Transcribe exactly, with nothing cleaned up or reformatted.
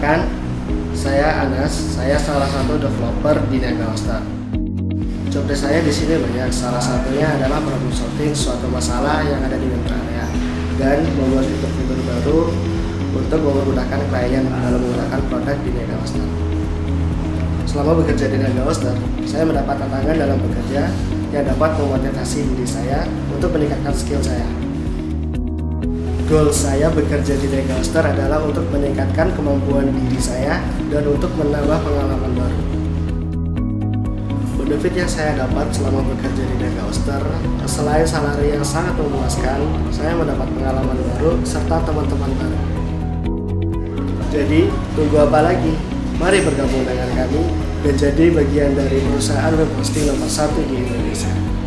Perkenalkan, saya Anas. Saya salah satu developer di Niaga Hoster. Jobdesk saya di sini banyak. Salah satunya adalah problem solving suatu masalah yang ada di web area dan membuat fitur-fitur baru untuk memudahkan klien dalam menggunakan produk di Niaga Hoster. Selama bekerja di Niaga Hoster, saya mendapat tantangan dalam bekerja yang dapat memotivasi diri saya untuk meningkatkan skill saya. Goal saya bekerja di Niaga Hoster adalah untuk meningkatkan kemampuan diri saya dan untuk menambah pengalaman baru. Benefit yang saya dapat selama bekerja di Niaga Hoster, selain salary yang sangat memuaskan, saya mendapat pengalaman baru serta teman-teman baru. Jadi, tunggu apa lagi? Mari bergabung dengan kami dan jadi bagian dari perusahaan web hosting nomor satu di Indonesia.